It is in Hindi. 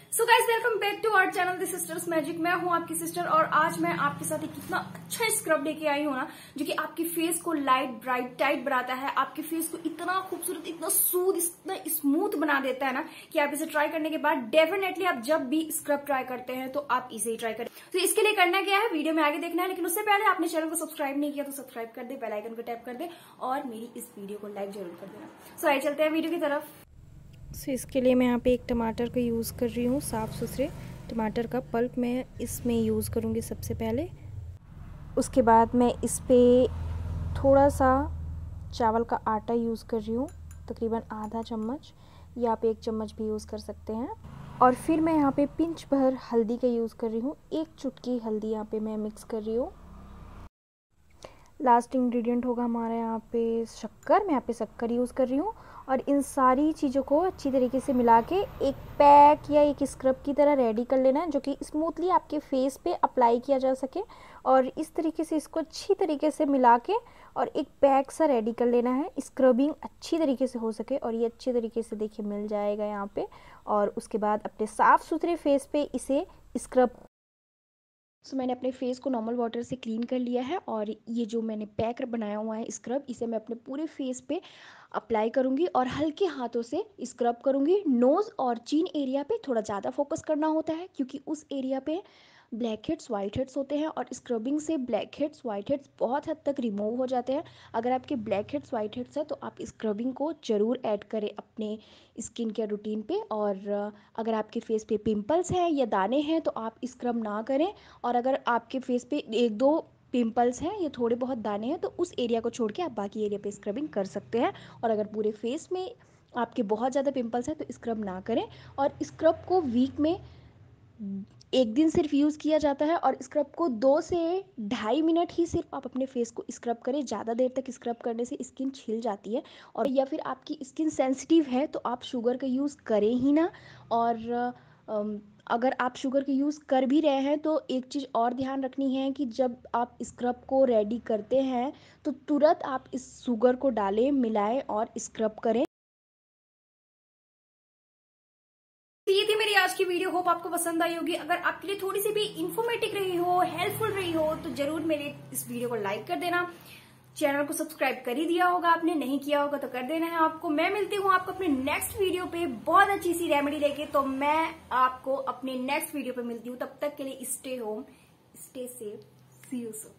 So guys welcome back to our channel this sisters magic. मैं हूं आपकी सिस्टर और आज मैं आपके साथ एक इतना अच्छा स्क्रब लेके आई हूं ना, जो कि आपकी फेस को लाइट ब्राइट टाइट बनाता है, आपके फेस को इतना खूबसूरत, इतना सूद, इतना स्मूथ बना देता है ना कि आप इसे ट्राई करने के बाद डेफिनेटली आप जब भी स्क्रब ट्राई करते हैं तो आप इसे ही ट्राई करें। तो इसके लिए करना क्या है, वीडियो में आगे देखना है, लेकिन उससे पहले आपने चैनल को सब्सक्राइब नहीं किया तो सब्सक्राइब कर दे, बेल आइकन को टैप कर दे और मेरी इस वीडियो को लाइक जरूर कर देना। सो आइए चलते हैं वीडियो की तरफ। सो इसके लिए मैं यहाँ पे एक टमाटर का यूज़ कर रही हूँ। साफ़ सुथरे टमाटर का पल्प मैं इसमें यूज़ करूँगी सबसे पहले। उसके बाद मैं इस पर थोड़ा सा चावल का आटा यूज़ कर रही हूँ, तकरीबन आधा चम्मच, या आप 1 चम्मच भी यूज़ कर सकते हैं। और फिर मैं यहाँ पे पिंच भर हल्दी का यूज़ कर रही हूँ, 1 चुटकी हल्दी यहाँ पे मैं मिक्स कर रही हूँ। लास्ट इंग्रेडिएंट होगा हमारा यहाँ पे शक्कर। मैं यहाँ पे शक्कर यूज़ कर रही हूँ और इन सारी चीज़ों को अच्छी तरीके से मिला के एक पैक या एक स्क्रब की तरह रेडी कर लेना है, जो कि स्मूथली आपके फेस पे अप्लाई किया जा सके। और इस तरीके से इसको अच्छी तरीके से मिला के और एक पैक सा रेडी कर लेना है, स्क्रबिंग अच्छी तरीके से हो सके। और ये अच्छी तरीके से देखिए मिल जाएगा यहाँ पे। और उसके बाद अपने साफ़ सुथरे फेस पे इसे स्क्रब। सो मैंने अपने फेस को नॉर्मल वाटर से क्लीन कर लिया है और ये जो मैंने पैक बनाया हुआ है स्क्रब, इसे मैं अपने पूरे फेस पे अप्लाई करूँगी और हल्के हाथों से स्क्रब करूँगी। नोज़ और चिन एरिया पे थोड़ा ज़्यादा फोकस करना होता है, क्योंकि उस एरिया पे ब्लैक हेड्स वाइट हेड्स होते हैं और स्क्रबिंग से ब्लैक हेड्स वाइट हेड्स बहुत हद तक रिमूव हो जाते हैं। अगर आपके ब्लैक हेड्स वाइट हेड्स है तो आप स्क्रबिंग को ज़रूर ऐड करें अपने स्किन केयर रूटीन पे। और अगर आपके फेस पे पिंपल्स हैं या दाने हैं तो आप स्क्रब ना करें। और अगर आपके फेस पे 1-2 पिंपल्स हैं या थोड़े बहुत दाने हैं तो उस एरिया को छोड़ के आप बाकी एरिया पे स्क्रबिंग कर सकते हैं। और अगर पूरे फेस में आपके बहुत ज़्यादा पिंपल्स हैं तो स्क्रब ना करें। और स्क्रब को वीक में 1 दिन सिर्फ यूज़ किया जाता है और स्क्रब को 2 से 2.5 मिनट ही सिर्फ आप अपने फेस को स्क्रब करें। ज़्यादा देर तक स्क्रब करने से स्किन छिल जाती है। और या फिर आपकी स्किन सेंसिटिव है तो आप शुगर का यूज़ करें ही ना। और अगर आप शुगर का यूज़ कर भी रहे हैं तो एक चीज़ और ध्यान रखनी है कि जब आप स्क्रब को रेडी करते हैं तो तुरंत आप इस शुगर को डालें, मिलाएं और स्क्रब करें। ये थी मेरी आज की वीडियो, होप आपको पसंद आई होगी। अगर आपके लिए थोड़ी सी भी इंफॉर्मेटिव रही हो, हेल्पफुल रही हो तो जरूर मेरे इस वीडियो को लाइक कर देना। चैनल को सब्सक्राइब कर ही दिया होगा आपने, नहीं किया होगा तो कर देना है आपको। मैं मिलती हूँ आपको अपने नेक्स्ट वीडियो पे बहुत अच्छी सी रेमेडी लेके। तो मैं आपको अपने नेक्स्ट वीडियो पे मिलती हूँ, तब तक के लिए stay home, stay safe, see you soon.